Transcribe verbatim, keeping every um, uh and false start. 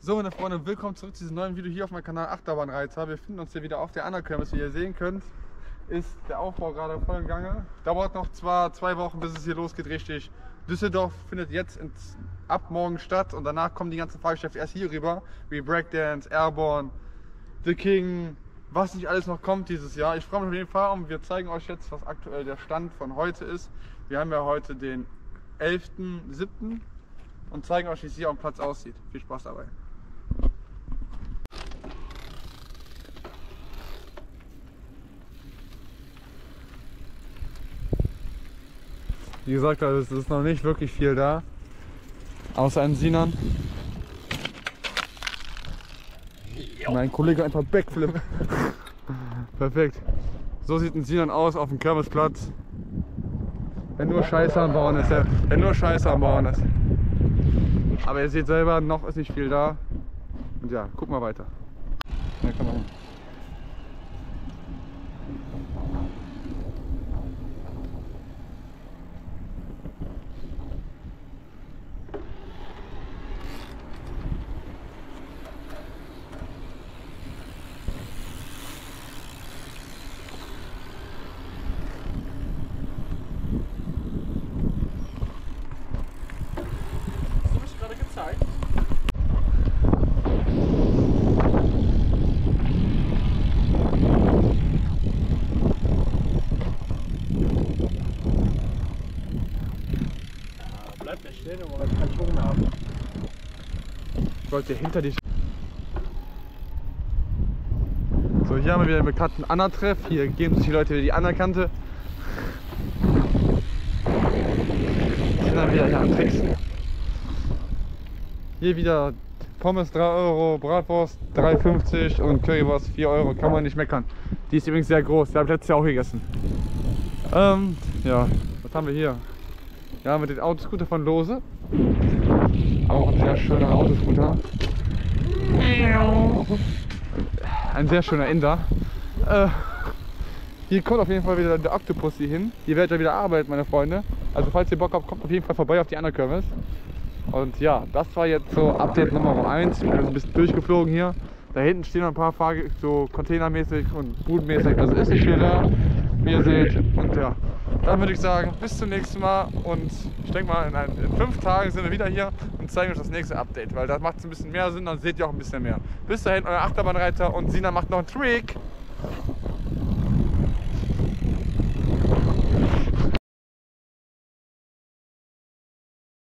So, meine Freunde, willkommen zurück zu diesem neuen Video hier auf meinem Kanal Achterbahnreiter. Wir befinden uns hier wieder auf der Anna-Kirmes. Wie ihr sehen könnt, ist der Aufbau gerade voll im Gange. Dauert noch zwar zwei Wochen, bis es hier losgeht, richtig. Düsseldorf findet jetzt ins, ab morgen statt und danach kommen die ganzen Fahrgeschäfte erst hier rüber, wie Breakdance, Airborne, The King, was nicht alles noch kommt dieses Jahr. Ich freue mich auf jeden Fall und wir zeigen euch jetzt, was aktuell der Stand von heute ist. Wir haben ja heute den elften siebten und zeigen euch, wie es hier am Platz aussieht. Viel Spaß dabei. Wie gesagt, also es ist noch nicht wirklich viel da, außer ein Sinan. Mein Kollege einfach Backflip. Perfekt. So sieht ein Sinan aus auf dem Kirmesplatz. Wenn nur Scheiße am Bauen ist, ja. Wenn nur Scheiße am Bauen ist. Aber ihr seht selber, noch ist nicht viel da. Und ja, guck mal weiter. Ja, komm mal hin. Bleibt nicht stehen, aber man kann Schwung haben. Ich wollte hinter dich. So, hier haben wir wieder den bekannten Anna-Treff. Hier geben sich die Leute wieder die Anerkannte. Die sind dann wieder hier am Tricksen. Hier wieder Pommes drei Euro, Bratwurst drei fünfzig und Currywurst vier Euro. Kann man nicht meckern. Die ist übrigens sehr groß. Die habe ich letztes Jahr auch gegessen. Ähm, ja, was haben wir hier? Ja, mit dem Autoscooter von Lose. Auch ein sehr schöner Autoscooter. Ein sehr schöner Inder. Äh, hier kommt auf jeden Fall wieder der Oktopus hier hin. Hier werdet ihr wieder arbeiten, meine Freunde. Also falls ihr Bock habt, kommt auf jeden Fall vorbei auf die Anna-Kirmes. Und ja, das war jetzt so Update Nummer eins. Ich bin also ein bisschen durchgeflogen hier. Da hinten stehen noch ein paar Fahrge so containermäßig und budenmäßig. Also ist nicht viel da, wie ihr seht. Und ja, dann würde ich sagen, bis zum nächsten Mal. Und ich denke mal, in, ein, in fünf Tagen sind wir wieder hier und zeigen euch das nächste Update. Weil das macht es ein bisschen mehr Sinn, dann seht ihr auch ein bisschen mehr. Bis dahin, euer Achterbahnreiter und Sina macht noch einen Trick.